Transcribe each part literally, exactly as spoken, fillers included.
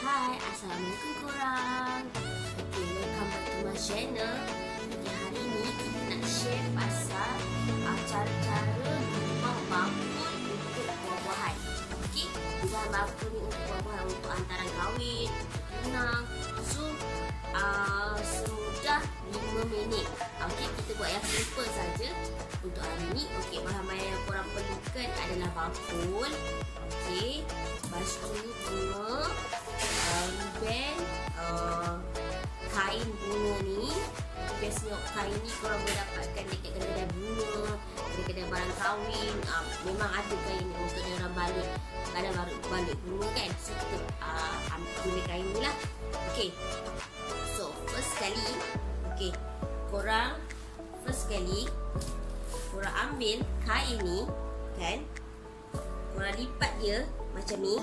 Hai, Assalamualaikum korang. Okay, welcome back to my channel. Okay, hari ni kita nak share pasal uh, cara-cara membuat bakul untuk buah-buahan. Okay, bahan bakul ni untuk buah-buahan untuk hantaran kahwin, tunang. So, uh, semudah lima minit. Okay, kita buat yang simple saja untuk hari ni. Okay, bahan-bahan yang korang perlukan adalah bakul. Okay, lepas tu bunga, uh, ribbon, uh, kain bunga ni. Biasanya kain ni korang boleh dapatkan dekat kedai-kedai bunga, kedai-kedai barang kahwin. uh, Memang ada kain ni untuk dia orang balik, kadang baru balik bunga kan. So kita uh, ambil kain ni lah. Okay, so first sekali, okay, korang first sekali korang ambil kain ni kan, korang lipat dia macam ni.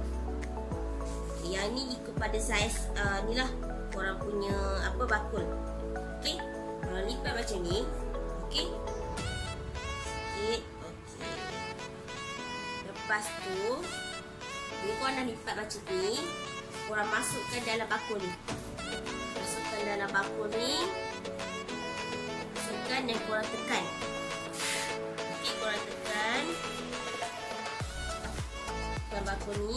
Yang ni ikut pada saiz uh, ni lah korang punya apa bakul. Okay, korang lipat macam ni. Okay, sikit. Okay, lepas tu bila korang dah lipat macam ni, korang masukkan dalam bakul ni. Masukkan dalam bakul ni. Masukkan dan korang tekan. Okay, korang tekan dalam bakul ni.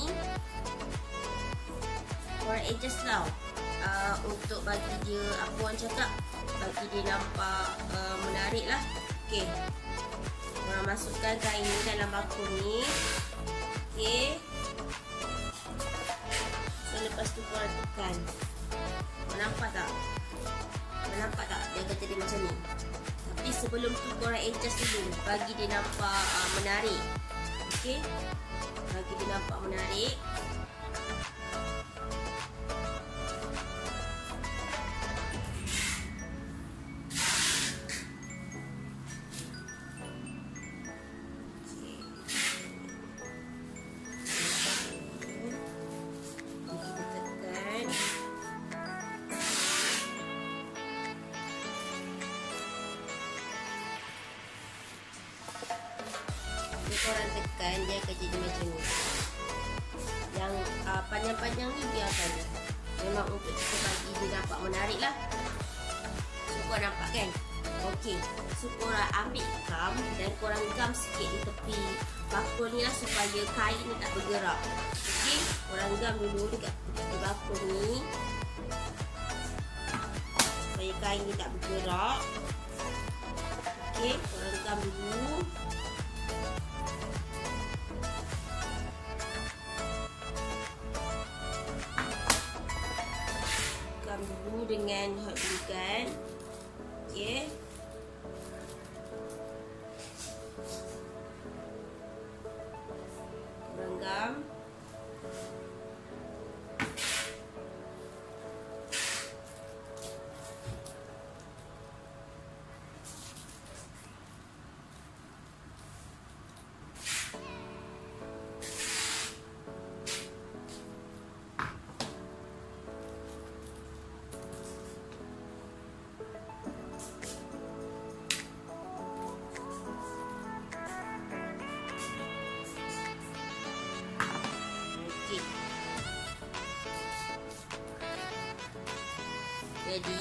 Korang adjust tau, uh, untuk bagi dia, apa orang cakap, bagi dia nampak uh, menarik lah. Okay, korang masukkan kain ni dalam bakul ni. Okay, so lepas tu korang tekan. Korang nampak tak? Korang nampak tak dia kata dia macam ni? Tapi sebelum tu korang adjust dulu bagi dia nampak uh, menarik. Okay, bagi dia nampak menarik. Korang tekan, dia akan jadi macam ni. Yang uh, panjang-panjang ni biarkan je. Memang untuk kita bagi dia nampak menarik lah. So korang nampak kan? Ok, so korang ambil gam dan korang gam sikit di tepi bakul ni lah, supaya kain ni tak bergerak. Ok, korang gam dulu dekat tepi bakul ni supaya kain ni tak bergerak. Ok, korang gam dulu. Dulu dengan hot glue gun. Okay, renggam. Jadi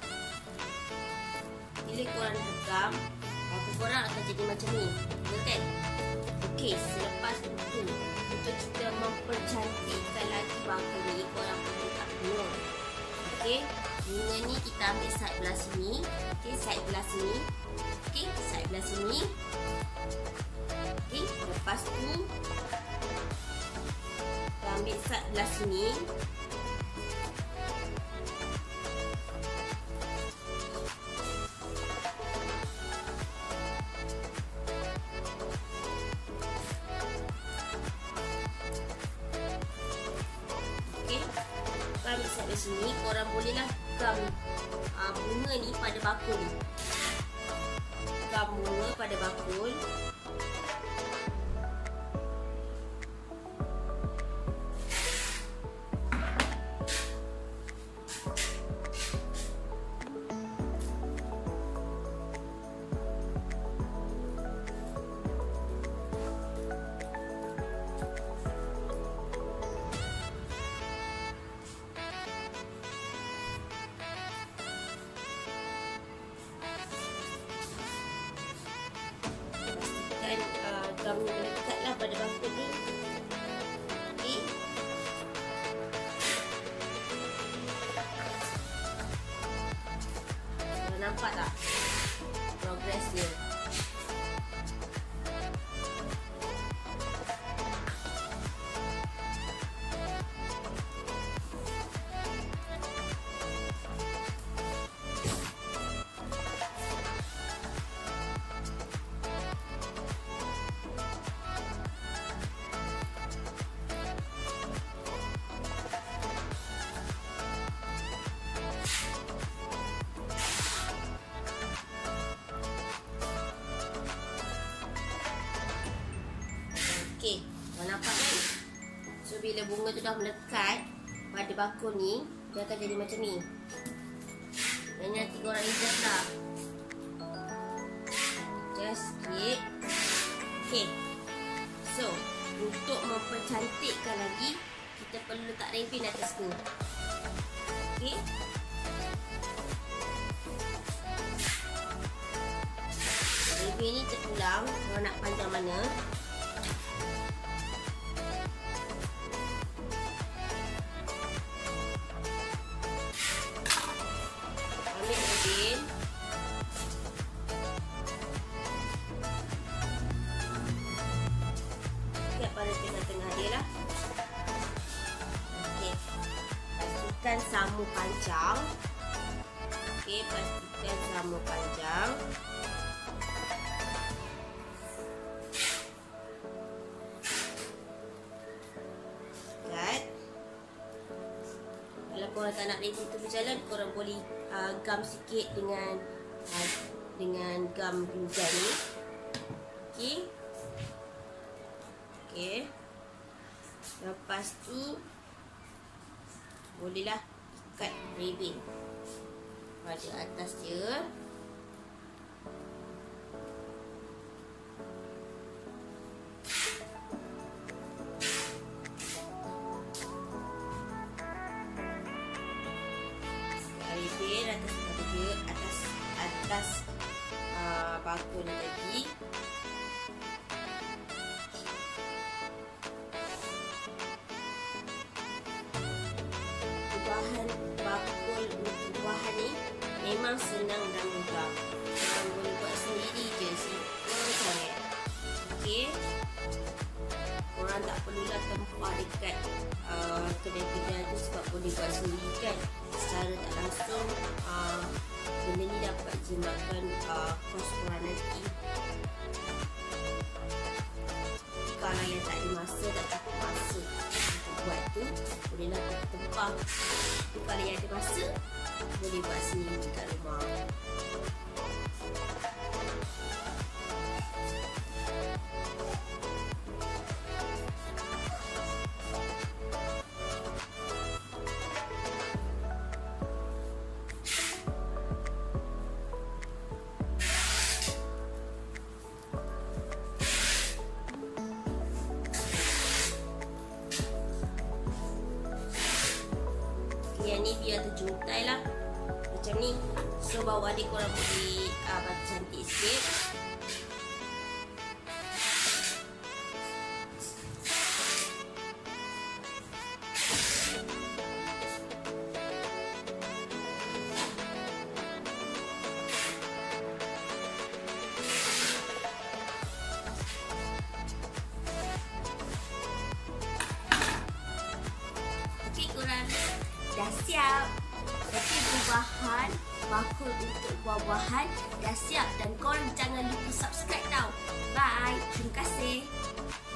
bila korang regam, bakul korang akan jadi macam ni, betul kan? Okey, selepas itu untuk kita mempercantikkan lagi bakul ni, korang perlu letak bunga. Okey, bunga ni kita ambil side belah sini. Okey, side belah sini. Okey, side belah sini. Okey, lepas tu kita ambil side belah sini. Ambil side dari sini, korang bolehlah gam uh, bunga ni pada bakul ni. Gam bunga pada bakul. nampak tak progress dia? Okey, kau nampak kan? So bila bunga tu dah melekat pada bakul ni, dia akan jadi macam ni. Dan nanti korang adjust lah. Adjust sikit. Okey. So, untuk mempercantikkan lagi, kita perlu letak ribbon atas tu. Okey. Ribbon ni terpulang, korang nak panjang mana? Pada tengah-tengah dia lah. Okey. Pastikan sama panjang. Okey, pastikan sama panjang. Kat. Kalau korang tak nak ribbon tu berjalan, korang boleh uh, gam sikit dengan uh, dengan gam glue ni. Okey. Okay. Lepas tu bolehlah ikat ribbon pada atas dia. Ribbon atas pada dia atas atas uh, bakul ni tadi. Bahan bakul untuk bahan ni memang senang dan mudah. Korang boleh buat sendiri je, simple sangat. Okey. Korang tak perlulah tempah dekat uh, kedai-kedai tu sebab boleh buat sendiri kan. Secara tak langsung uh, benda ni dapat jimatkan uh, kos korang nanti. Kalau yang tak ada masa, tak cukup masa buat tu, bolehlah kita tempah. Tapi kalau yang ada masa, boleh buat sendiri kat rumah. Yang ni biar terjuntai lah macam ni. So bawah dia korang boleh uh, buat cantik sikit. Okey, korang dah siap. Okey, buah-buahan, bakul untuk buah-buahan dah siap. Dan korang jangan lupa subscribe tau. Bye. Terima kasih.